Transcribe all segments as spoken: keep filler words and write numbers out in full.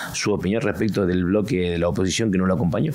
su opinión respecto del bloque de la oposición que no lo acompañó.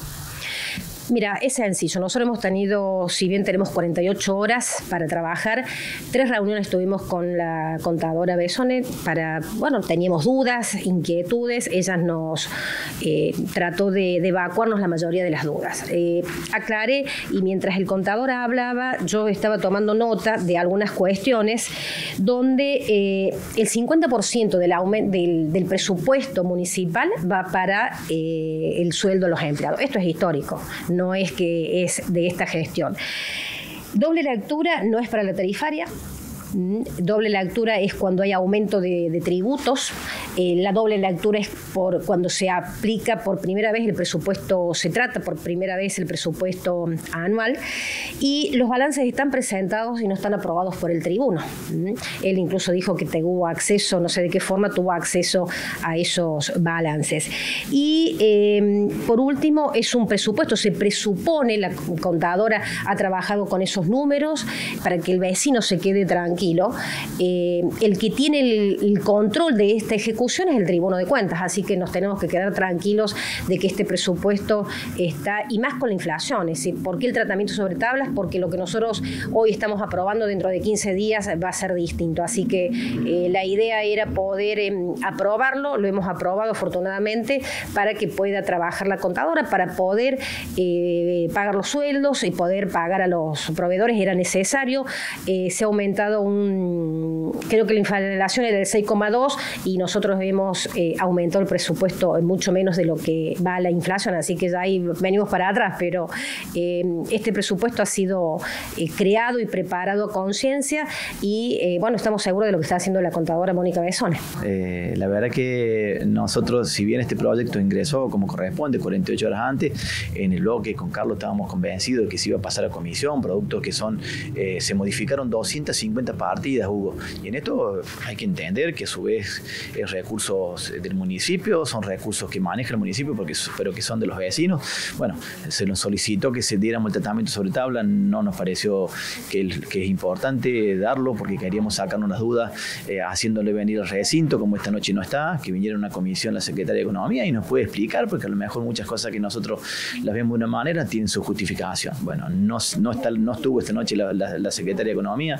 Mira, es sencillo. Nosotros hemos tenido, si bien tenemos cuarenta y ocho horas para trabajar, tres reuniones tuvimos con la contadora Besone para, bueno, teníamos dudas, inquietudes. Ella nos eh, trató de, de evacuarnos la mayoría de las dudas. Eh, aclaré, y mientras el contador hablaba, yo estaba tomando nota de algunas cuestiones donde eh, el cincuenta por ciento del, del, del presupuesto municipal va para eh, el sueldo de los empleados. Esto es histórico. No es que es de esta gestión. Doble lectura no es para la tarifaria. Doble lectura es cuando hay aumento de, de tributos. Eh, la doble lectura es por cuando se aplica por primera vez el presupuesto, se trata por primera vez el presupuesto anual, y los balances están presentados y no están aprobados por el tribuno. Él incluso dijo que tuvo acceso, no sé de qué forma tuvo acceso a esos balances. Y eh, por último, es un presupuesto, se presupone, la contadora ha trabajado con esos números para que el vecino se quede tranquilo. Eh, el que tiene el, el control de esta ejecución es el Tribuno de Cuentas, así que nos tenemos que quedar tranquilos de que este presupuesto está, y más con la inflación. Es decir, ¿por qué el tratamiento sobre tablas? Porque lo que nosotros hoy estamos aprobando dentro de quince días va a ser distinto, así que eh, la idea era poder eh, aprobarlo, lo hemos aprobado afortunadamente para que pueda trabajar la contadora, para poder eh, pagar los sueldos y poder pagar a los proveedores, era necesario. Eh, se ha aumentado un, creo que la inflación era del seis coma dos y nosotros hemos eh, aumentado el presupuesto en mucho menos de lo que va la inflación, así que ya ahí venimos para atrás, pero eh, este presupuesto ha sido eh, creado y preparado a conciencia y eh, bueno, estamos seguros de lo que está haciendo la contadora Mónica Besone. Eh, la verdad que nosotros, si bien este proyecto ingresó como corresponde cuarenta y ocho horas antes, en el bloque con Carlos estábamos convencidos de que se iba a pasar a comisión, productos que son, eh, se modificaron doscientas cincuenta partidas, Hugo, y en esto hay que entender que a su vez es recursos del municipio, son recursos que maneja el municipio, porque, pero que son de los vecinos. Bueno, se nos solicitó que se diéramos el tratamiento sobre tabla, no nos pareció que, el, que es importante darlo porque queríamos sacarnos las dudas eh, haciéndole venir al recinto, como esta noche no está, que viniera una comisión la Secretaría de Economía y nos puede explicar, porque a lo mejor muchas cosas que nosotros las vemos de una manera tienen su justificación. Bueno, no, no, está, no estuvo esta noche la, la, la Secretaría de Economía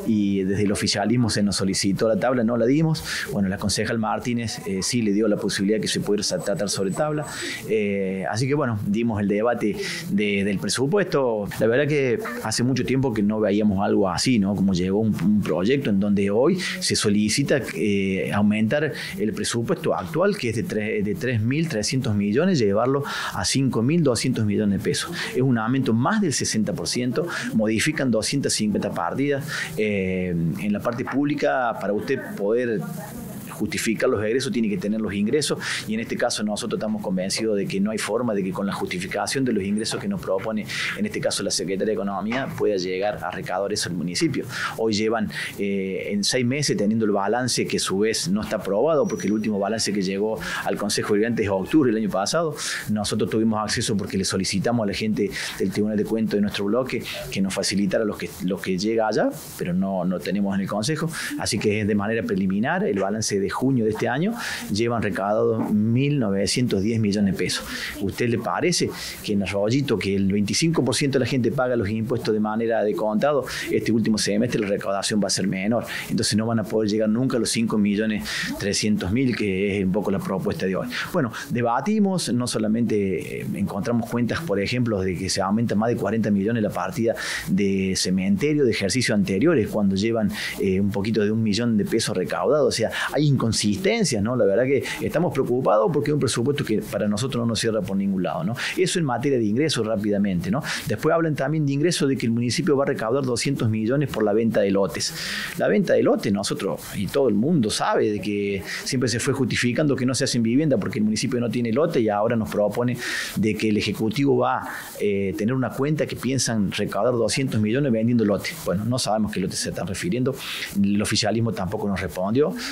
y desde el oficialismo se nos solicitó la tabla, no la dimos. Bueno, la concejal Martínez eh, sí le dio la posibilidad que se pudiera tratar sobre tabla. Eh, así que bueno, dimos el debate de, del presupuesto. La verdad que hace mucho tiempo que no veíamos algo así, ¿no? Como llegó un, un proyecto en donde hoy se solicita eh, aumentar el presupuesto actual, que es de tres mil trescientos millones, llevarlo a cinco mil doscientos millones de pesos. Es un aumento más del sesenta por ciento, modifican doscientas cincuenta partidas. Eh, en la parte pública, para usted poder justificar los egresos tiene que tener los ingresos, y en este caso nosotros estamos convencidos de que no hay forma de que con la justificación de los ingresos que nos propone en este caso la Secretaría de Economía pueda llegar a recaudar eso el municipio. Hoy llevan eh, en seis meses teniendo el balance que a su vez no está aprobado, porque el último balance que llegó al Consejo Deliberante es octubre del año pasado. Nosotros tuvimos acceso porque le solicitamos a la gente del Tribunal de Cuentas de nuestro bloque que nos facilitara los que, los que llega allá, pero no, no tenemos en el Consejo, así que es de manera preliminar el balance de junio de este año, llevan recaudados mil novecientos diez millones de pesos. ¿Usted le parece que en el rollito que el veinticinco por ciento de la gente paga los impuestos de manera de contado, este último semestre la recaudación va a ser menor? Entonces no van a poder llegar nunca a los cinco millones trescientos mil, que es un poco la propuesta de hoy. Bueno, debatimos, no solamente eh, encontramos cuentas, por ejemplo, de que se aumenta más de cuarenta millones la partida de cementerio de ejercicios anteriores, cuando llevan eh, un poquito de un millón de pesos recaudados. O sea, hay inconsistencias, ¿no? La verdad que estamos preocupados porque es un presupuesto que para nosotros no nos cierra por ningún lado, ¿no? Eso en materia de ingresos rápidamente, ¿no? Después hablan también de ingresos, de que el municipio va a recaudar doscientos millones por la venta de lotes. La venta de lotes, nosotros y todo el mundo sabe de que siempre se fue justificando que no se hacen vivienda porque el municipio no tiene lote, y ahora nos propone de que el Ejecutivo va a eh, tener una cuenta que piensan recaudar doscientos millones vendiendo lotes. Bueno, no sabemos qué lotes se están refiriendo, el oficialismo tampoco nos respondió. En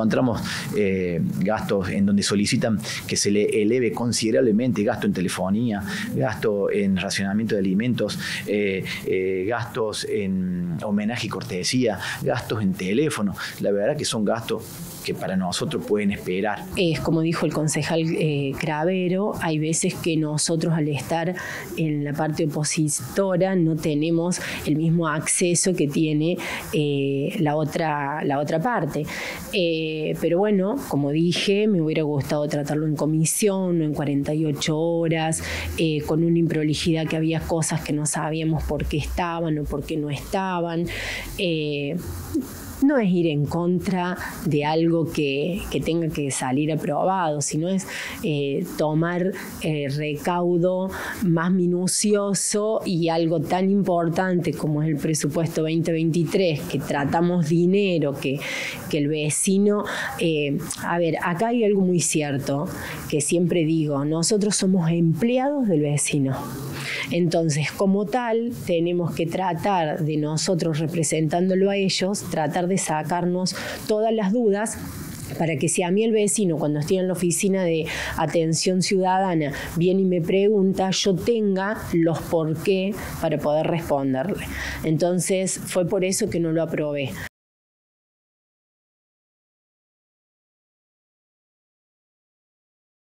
encontramos eh, gastos en donde solicitan que se le eleve considerablemente gasto en telefonía, gasto en racionamiento de alimentos, eh, eh, gastos en homenaje y cortesía, gastos en teléfono. La verdad que son gastos que para nosotros pueden esperar. Es como dijo el concejal eh, Cravero, hay veces que nosotros al estar en la parte opositora no tenemos el mismo acceso que tiene eh, la, otra, la otra parte. Eh, pero bueno, como dije, me hubiera gustado tratarlo en comisión, no en cuarenta y ocho horas, eh, con una improlijidad que había cosas que no sabíamos por qué estaban o por qué no estaban. Eh, No es ir en contra de algo que, que tenga que salir aprobado, sino es eh, tomar eh, recaudo más minucioso y algo tan importante como es el presupuesto veinte veintitrés, que tratamos dinero, que, que el vecino... Eh, a ver, acá hay algo muy cierto, que siempre digo, nosotros somos empleados del vecino. Entonces, como tal, tenemos que tratar de nosotros, representándolo a ellos, tratar de sacarnos todas las dudas para que si a mí el vecino, cuando estoy en la oficina de atención ciudadana, viene y me pregunta, yo tenga los por qué para poder responderle. Entonces, fue por eso que no lo aprobé.